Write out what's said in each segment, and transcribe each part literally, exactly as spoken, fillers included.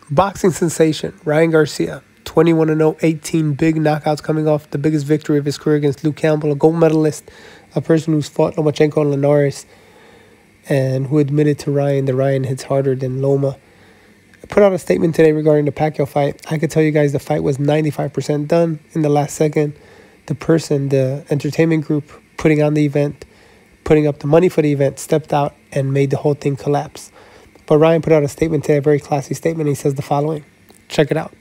Boxing sensation Ryan Garcia, twenty-one and oh, eighteen big knockouts coming off the biggest victory of his career against Luke Campbell, a gold medalist, a person who's fought Lomachenko and Linares, and who admitted to Ryan that Ryan hits harder than Loma. I put out a statement today regarding the Pacquiao fight. I could tell you guys the fight was ninety-five percent done in the last second. The person, the entertainment group putting on the event, putting up the money for the event, stepped out and made the whole thing collapse. But Ryan put out a statement today, a very classy statement. He says the following. Check it out.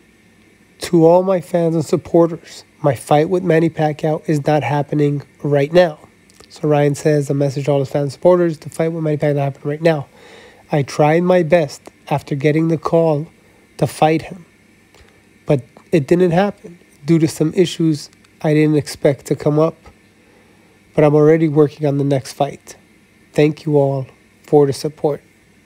To all my fans and supporters, my fight with Manny Pacquiao is not happening right now. So Ryan says a message to all his fans and supporters, the fight with Manny Pacquiao is not happening right now. I tried my best after getting the call to fight him, but it didn't happen due to some issues I didn't expect to come up. But I'm already working on the next fight. Thank you all for the support.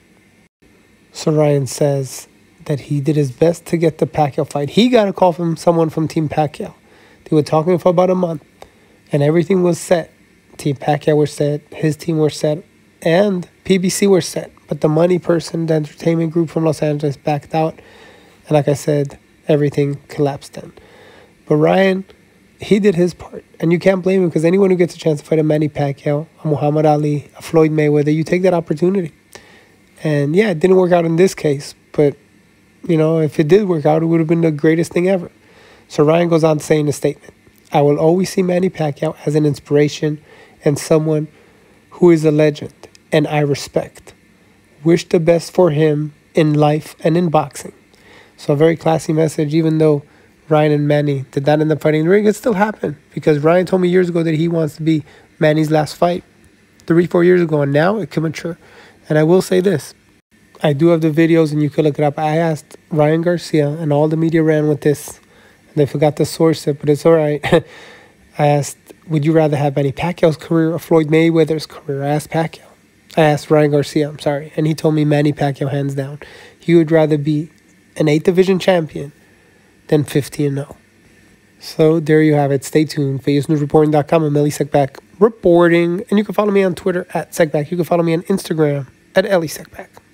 So Ryan says that he did his best to get the Pacquiao fight. He got a call from someone from Team Pacquiao. They were talking for about a month, and everything was set. Team Pacquiao were set, his team were set, and P B C were set. But the money person, the entertainment group from Los Angeles, backed out. And like I said, everything collapsed then. But Ryan, he did his part. And you can't blame him, because anyone who gets a chance to fight a Manny Pacquiao, a Muhammad Ali, a Floyd Mayweather, you take that opportunity. And yeah, it didn't work out in this case. But, you know, if it did work out, it would have been the greatest thing ever. So Ryan goes on to say in a statement, I will always see Manny Pacquiao as an inspiration and someone who is a legend and I respect. Wish the best for him in life and in boxing. So a very classy message, even though Ryan and Manny did not end up fighting in the ring. It still happened, because Ryan told me years ago that he wants to be Manny's last fight three, four years ago, and now it can mature. And I will say this. I do have the videos, and you can look it up. I asked Ryan Garcia, and all the media ran with this, and they forgot to source it, but it's all right. I asked, would you rather have Manny Pacquiao's career or Floyd Mayweather's career? I asked Pacquiao. I asked Ryan Garcia, I'm sorry, and he told me Manny Pacquiao hands down. He would rather be an eighth division champion than fifty and oh. So there you have it. Stay tuned. Vegas News Reporting dot com. I'm Elie Seckbach reporting. And you can follow me on Twitter at Seckbach. You can follow me on Instagram at Elie Seckbach.